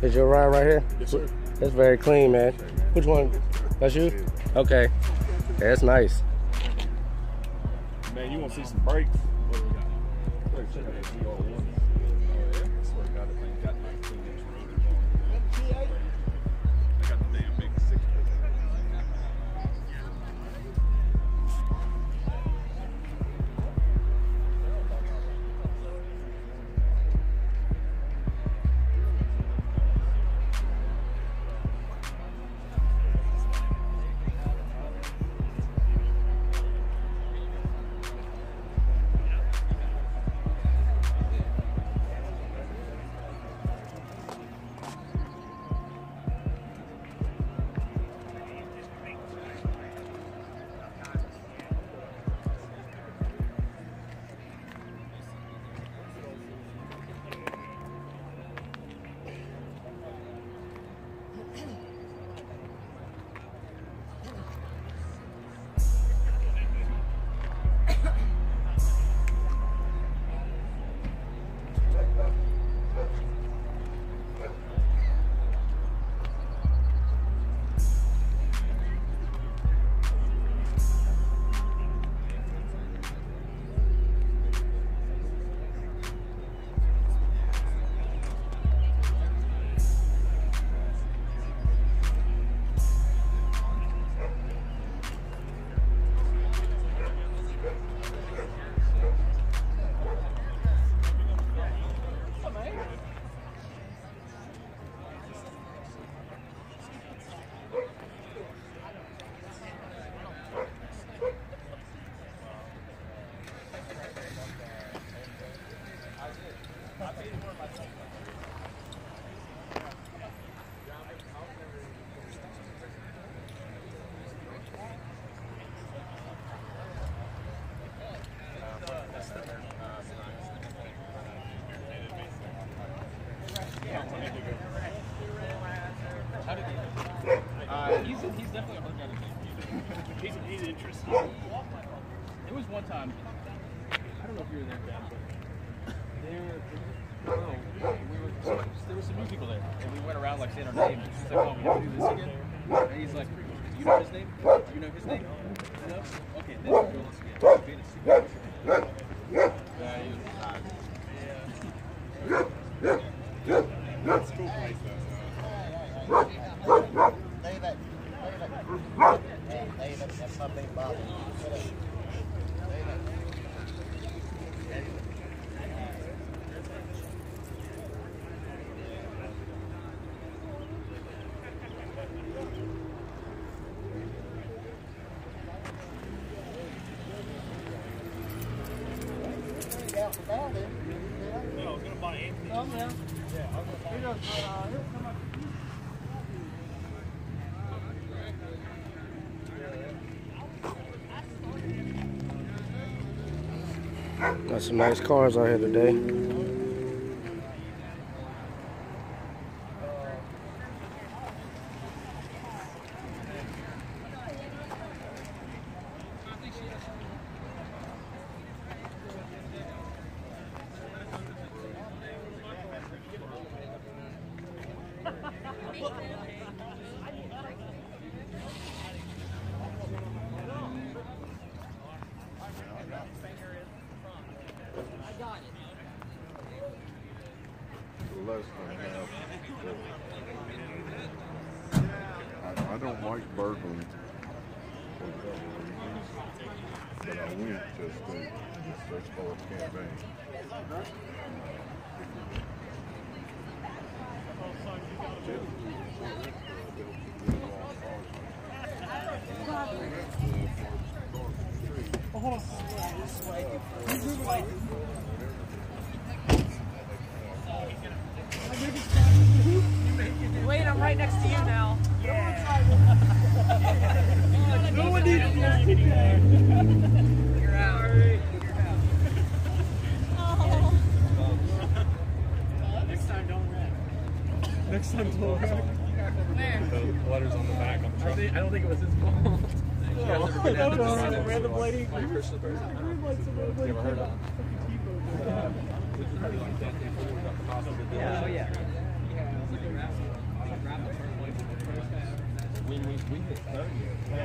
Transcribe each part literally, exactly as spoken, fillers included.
Is your ride right here? Yes, sir. That's very clean, man. Which one? That's you? Okay. Yeah, that's nice. Man, you want to see some brakes? What do we got? I got the damn big six. Uh, he's, he's definitely a hard guy to take. He's, he's interesting. There was one time, I don't know if you were there, Dad, but there, oh, we were, there were some new people there, and we went around like saying our names. She's like, oh, we have to do this again? And he's like, you know his name? You know his name? No? Okay, then we'll do this again. So we had a secret. Yeah, he was hot. Yeah. That's cool place, though. David, David, David, that's my big bottle. Yeah, I was gonna buy Anthony. Oh, yeah. Yeah, I was gonna buy He does, uh, he'll come up. Got some nice cars out here today. Less than half. I, I don't like burgling for a couple of reasons, but I went just to search for a campaign. Wait, I'm right next to you now. Yeah. No one needs to You're out. Oh. Next time, don't run. Next time, don't run. Where? The letters on the back on the truck. I don't think it was his fault. Oh, that was Random some random lady. lady. You ever heard of it? Yeah, oh yeah. When we, we hit thirty,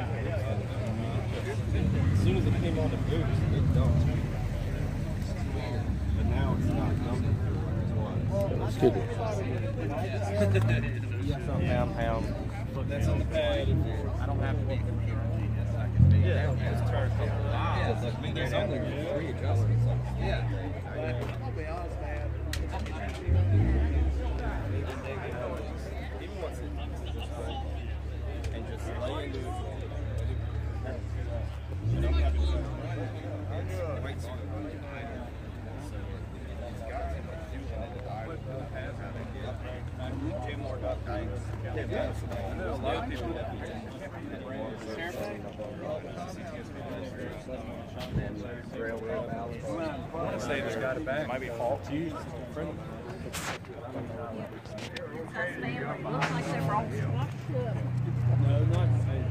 as soon as it came on the boots, it dumped. But now it's not dumping. Excuse me. You got some pound pound. That's on the pad. I don't have to be. Yeah, it's turned up. Yeah, I mean, there's only three adjustments. Yeah. I'll be honest, man. Even once it and just lay into it. You don't have it. Weights on it. Two more duck tanks. I know a lot of people that I want to say this got it back. Might be fault to you. Looks like they were all squashed up. No, not.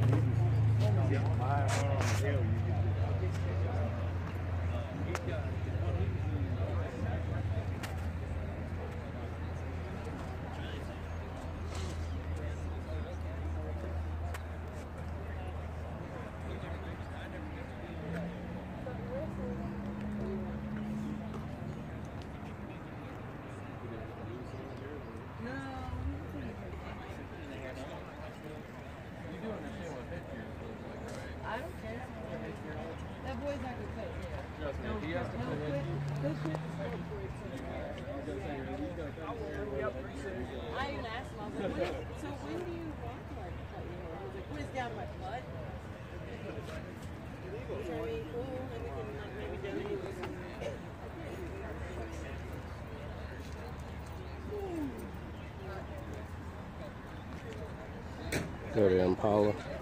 I don't care. That boy's not gonna cut it. Trust me, he has to No, put in. quit. Quit, quit. I even asked him, I was like, when, so when do you want to like cut your hair? He was like, put it down my butt. Which I mean, cool, and we can like maybe donate or something. Go to Impala.